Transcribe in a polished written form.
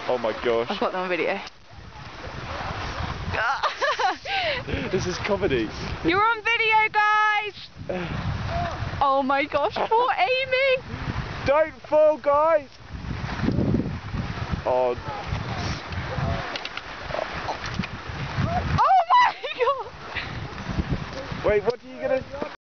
Oh my gosh. I've got them on video. This is comedy. You're on video, guys! Oh my gosh, poor Amy! Don't fall, guys! Oh. Oh my god! Wait, what?